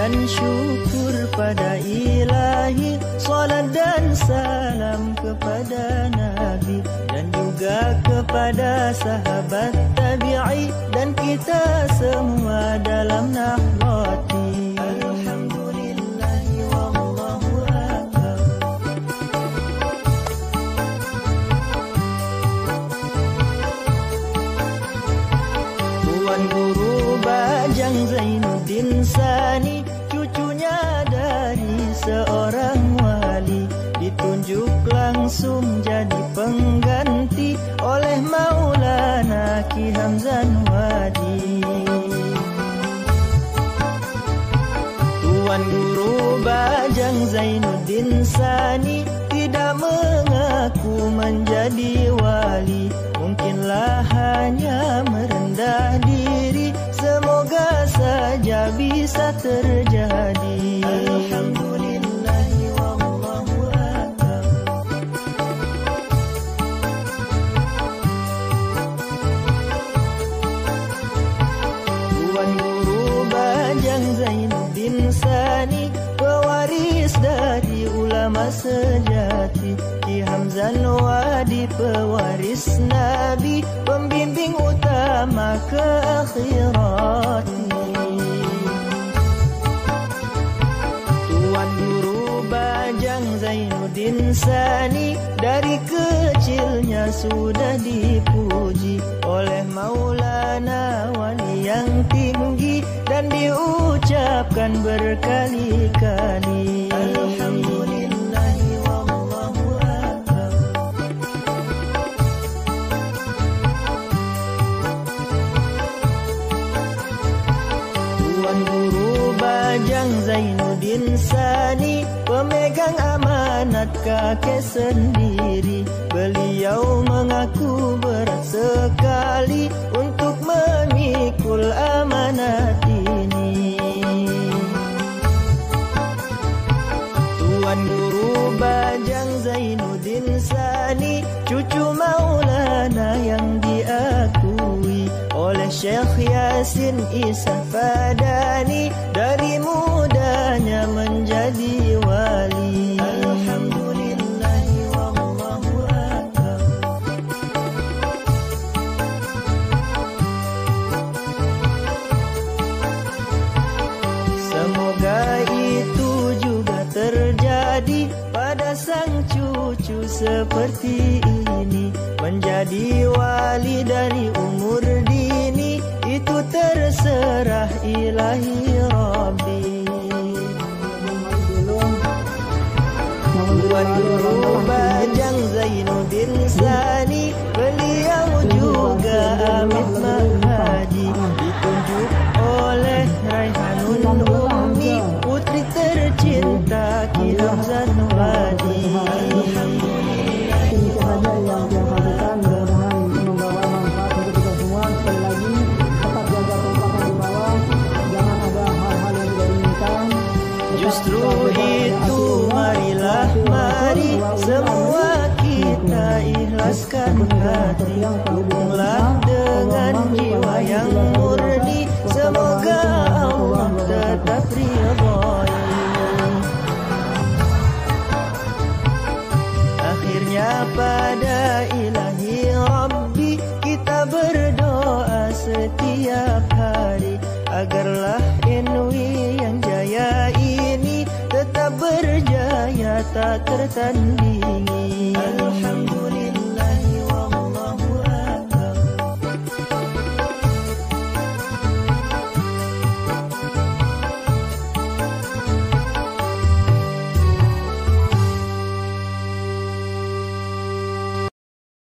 dan syukur pada ilahi, salat dan salam kepada Nabi dan juga kepada sahabat tabi'i dan kita semua dalam nahdati. Alhamdulillahi wallahu akbar. Tuan Guru Bajang Zainuddin Sani, cucunya dari seorang wali, ditunjuk langsung jadi pengganti oleh Maulana Ki Hamzan Wadi. Tuan Guru Bajang Zainuddin Sani tidak mengaku menjadi wali, mungkinlah hanya merendah diri, semoga saja bisa terjadi. Alhamdulillahi wallahu akbar. Tuan Guru Bajang Zainuddin Sani, pewaris dari ulama sejati, Ki Hamzan Wadi pewaris Nabi, pembimbing utama ke akhirat. Tuan Guru Bajang Zainuddin Sani dari kecilnya sudah dipuji oleh Maulana Wali yang tinggi dan diucapkan berkali-kali. Alhamdulillahi wallahu akbar. Tuan Guru Bajang Zainuddin Sani, pemegang amanat kakek sendiri, beliau mengaku berat sekali untuk memikul amanat ini. Tuan Guru Bajang Zainuddin Sani, cucu Maulana yang diakui oleh Syekh Yasin Isa Fadani, dari mudanya menjadi wali. Alhamdulillahi wallahu akbar. Semoga itu juga terjadi pada sang cucu seperti ini, menjadi wali dari umur dini, itu terserah ilahi Rabbi. Tuan Guru Bajang Zainuddin Sani, beliau juga Amit Mahadi, ditunjuk oleh Raihanun Ummi, putri tercinta Ki Hamzan Wadi. Ini saja yang dia hadirkan, mudah-mudahan membawa manfaat untuk kita semua. Sekali lagi, tetap jaga kekompakan di bawah, jangan ada hal-hal yang tidak diinginkan. Justru itu marilah mari semua kita ikhlaskan hati, dukunglah dengan jiwa yang murni, semoga Allah tetap ridhoi. Akhirnya pada ilahi Rabbi kita berdoa setiap hari, agarlah NW yang jaya ini tetap berjaya tak tertandingi. Alhamdulillah.